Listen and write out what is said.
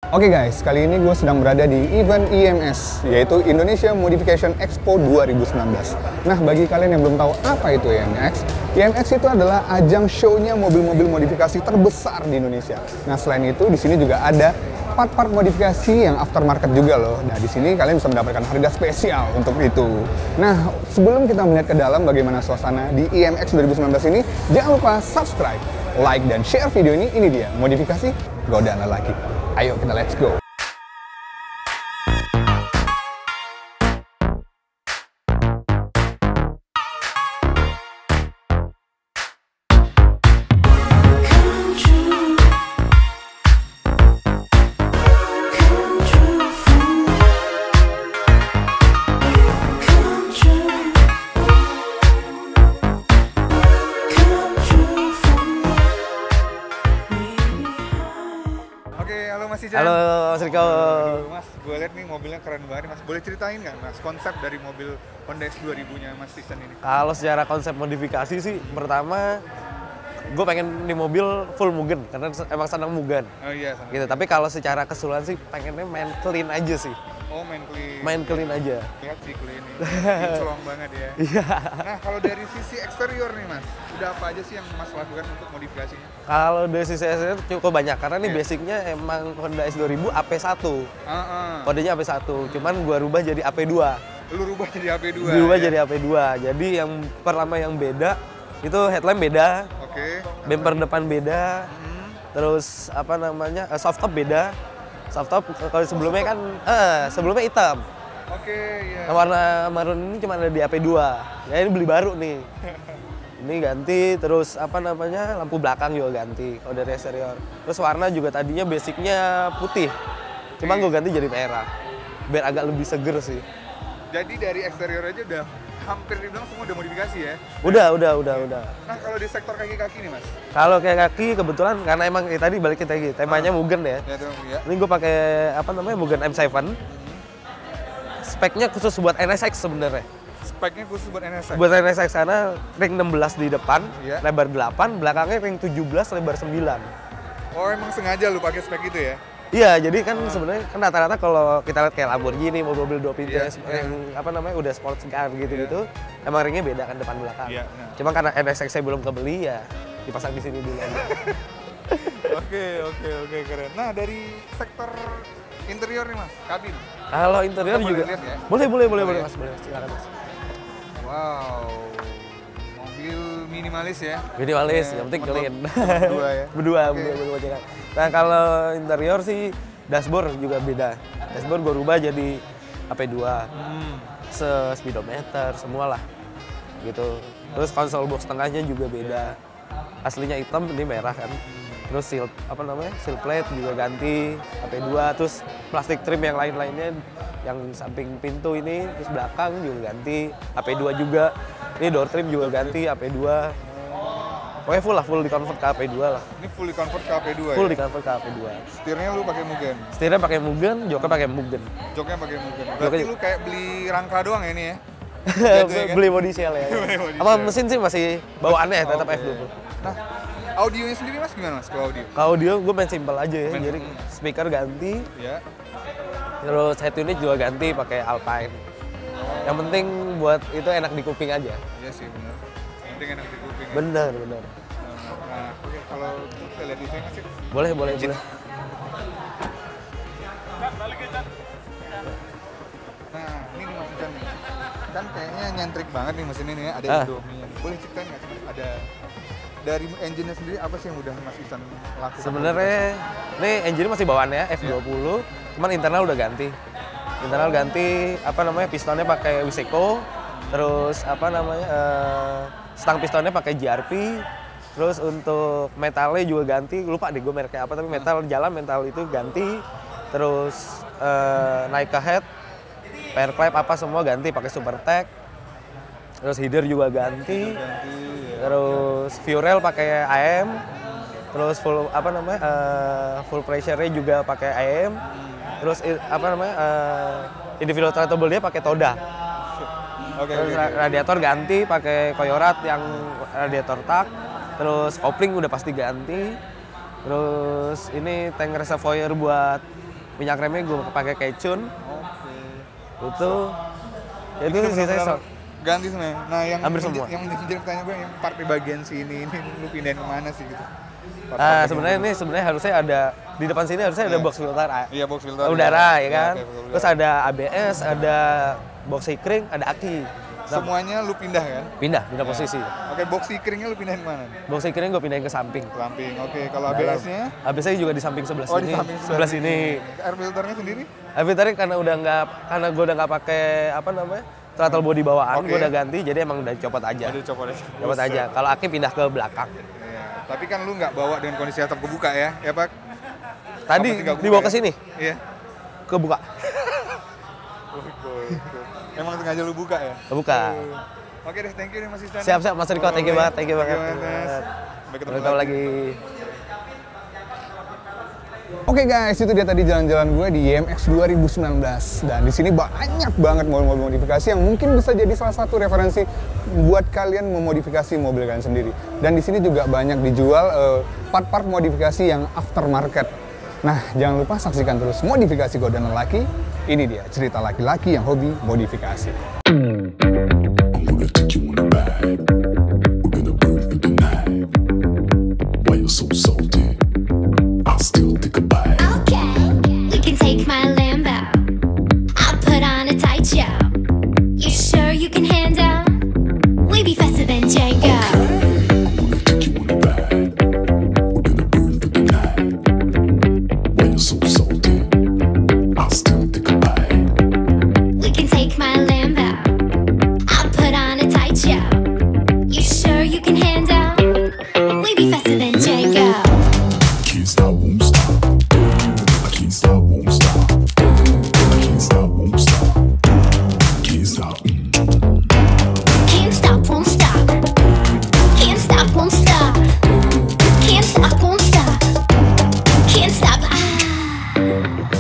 Oke guys, kali ini gue sedang berada di event IMS, yaitu Indonesia Modification Expo 2019. Nah, bagi kalian yang belum tahu apa itu IMX itu adalah ajang show-nya mobil-mobil modifikasi terbesar di Indonesia. Nah, selain itu, di sini juga ada part-part modifikasi yang aftermarket juga loh. Nah, di sini kalian bisa mendapatkan harga spesial untuk itu. Nah, sebelum kita melihat ke dalam bagaimana suasana di IMX 2019 ini, jangan lupa subscribe, like, dan share video ini. Ini dia, modifikasi godaan lelaki. Ayo kita let's go. Halo Mas Riko. Mas, gue lihat nih mobilnya keren banget Mas. Boleh ceritain nggak Mas konsep dari mobil Honda X2000-nya Mas Tison ini? Kalau secara konsep modifikasi sih, pertama gue pengen nih mobil full Mugen karena emang senang Mugen. Oh iya, sama. Gitu. Tapi kalau secara keseluruhan sih pengennya main clean aja sih. Oh, main clean. Main clean aja. Lihat sih clean ini. Colong banget ya. Iya. Nah, kalau dari sisi eksterior nih Mas, udah apa aja sih yang Mas lakukan untuk modifikasinya? Kalau dari sisi eksterior cukup banyak karena nih basicnya emang Honda S2000 AP1. Kodenya AP1, cuman gua rubah jadi AP2. Lu rubah jadi AP2? Dirubah jadi AP2. Jadi yang pertama yang beda itu headlamp beda. Oke. Bumper depan beda. Terus apa namanya? Soft top beda. Soft top kalau sebelumnya kan sebelumnya hitam. Oke, iya. Nah, warna marun ini cuma ada di AP2. Ya ini beli baru nih. Ini ganti, terus apa namanya? Lampu belakang juga ganti kalau dari eksterior. Terus warna juga tadinya basicnya putih. Cuma gue ganti jadi merah. Biar agak lebih seger sih. Jadi dari eksterior aja udah hampir dibilang semua udah modifikasi ya? Udah. Nah, kalau di sektor kaki-kaki nih Mas? Kalau kayak kaki kebetulan karena emang tadi balikin lagi temanya Mugen ya. Ya. Ini gue pakai apa namanya Mugen M7. Speknya khusus buat NSX sebenarnya. Speknya khusus buat NSX? Buat NSX karena ring 16 di depan, iya. Lebar 8, belakangnya ring 17, lebar 9. Oh, emang sengaja lu pakai spek itu ya? Iya, jadi kan sebenarnya kan rata-rata kalau kita lihat kayak Lamborghini, mobil-mobil 2 pintu Iya, yang apa namanya udah sports car gitu-gitu, emang ringnya beda kan depan belakang. Iya, Cuma karena NSX saya belum kebeli ya dipasang di sini dulu aja. Oke, keren. Nah, dari sektor interior nih Mas, kabin. Kalau interior Kita juga boleh lihat ya? boleh Mas, boleh. Silakan Mas. Wow, mobil minimalis ya? Minimalis, Ya, yang penting clean. Berdua ya? Berdua Oke. jalan. Nah, kalau interior sih dashboard juga beda. Dashboard gue rubah jadi AP2. Speedometer, semua lah. Gitu. Terus konsol box tengahnya juga beda. Aslinya hitam, ini merah kan. Terus seal plate juga ganti AP2, terus plastik trim yang lain-lainnya yang samping pintu ini, terus belakang juga ganti AP2 juga. Ini door trim juga ganti AP2. Pokoknya full di-convert ke AP2 lah. Ini full di-convert ke AP2 ya? Full di-convert ke AP2. Setirnya lu pakai Mugen? Setirnya pakai Mugen, joknya pakai Mugen. Joknya pakai Mugen. Berarti lu kayak beli rangka doang ya ini ya? Beli body shell ya. Apa mesin sih masih bawaannya tetap F20. Nah, audionya sendiri Mas gimana Mas kalau audio? Kalau audio gue main simple aja ya. Jadi speaker ganti, Ya. terus head unit juga ganti pakai Alpine. Yang penting buat itu enak di kuping aja. Iya sih benar. Penting enak di kuping. Bener. Nah, oke, kalau kita lihat di sini Mas. Boleh. Nah, ini nih Mas Ican nih. Kan kayaknya nyentrik banget nih mesin ini ya, ada Indomie. Boleh ceritain nggak sih Mas? Ada dari engine-nya sendiri apa sih yang udah Mas Ican lakukan? Sebenarnya ini engine masih bawaannya F20, cuman internal udah ganti. Internal ganti apa namanya pistonnya pakai Wiseco, terus apa namanya stang pistonnya pakai JRP, terus untuk metalnya juga ganti. Lupa deh gue mereknya apa, tapi metal itu ganti. Terus naik ke head, pair clap apa semua ganti pakai Supertech. Terus header juga ganti. Terus fuel pakai AM. Terus full pressure-nya juga pakai AM. Terus individual throttle dia pakai Toda. Terus radiator ganti pakai Koyorat yang radiator tak. Terus kopling udah pasti ganti. Terus ini tank reservoir buat Minyak remnya gue pakai Keichun. Oke. Itu sih saya ganti semuanya. Nah, yang hampir semua. Yang menjadi pertanyaan gue yang part di bagian sini ini lu pindahin kemana sih gitu? Sebenarnya harusnya ada di depan sini harusnya ada box filter Iya, box filter udara ya kan. okay, Terus ada ABS, ada box kring, ada aki. Semuanya lu pindah kan? Pindah posisi. Oke, box kringnya lu pindahin mana? Box kring gue pindahin ke samping. Samping. Oke, kalau ABS-nya? ABS-nya juga di samping sebelah Oh, sini. di samping sebelah sini. Air filternya sendiri? Air filternya karena gue udah nggak pakai throttle body bawaan, gue udah ganti, jadi emang udah copot aja. Copot aja. Kalau aki pindah ke belakang. Iya. Tapi kan lu nggak bawa dengan kondisi atap kebuka ya Pak? Tadi dibawa ke sini. Iya. Kebuka. Emang sengaja lu buka ya? Kebuka. Oke deh, thank you nih Mas Istan. Siap, Mas Riko, thank you banget. Sampai ketemu lagi. Oke guys, itu dia tadi jalan-jalan gue di IMX 2019 dan di sini banyak banget mobil-mobil modifikasi yang mungkin bisa jadi salah satu referensi buat kalian memodifikasi mobil kalian sendiri. Dan di sini juga banyak dijual part-part modifikasi yang aftermarket. Nah, jangan lupa saksikan terus Modifikasi Godaan Lelaki. Ini dia cerita laki-laki yang hobi modifikasi. Take my Lambo, I'll put on a tight show. You sure you can handle? We be faster than Django. We can take my Lambo, I'll put on a tight show. You sure you can handle? We be faster than Django. Can't stop, won't stop. I can't stop, won't stop. I can't stop, won't stop. Can't stop. Can't stop, won't stop. Can't stop, won't stop. Can't stop, won't stop. Can't stop.